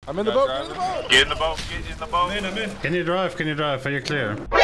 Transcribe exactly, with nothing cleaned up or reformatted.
I'm in the boat. Get in the boat. Get in the boat. Get in the boat. I'm in, I'm in. Can you drive? Can you drive? Are you clear?